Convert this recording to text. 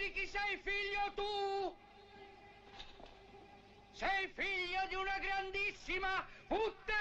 Di chi sei figlio tu? Sei figlio di una grandissima puttana!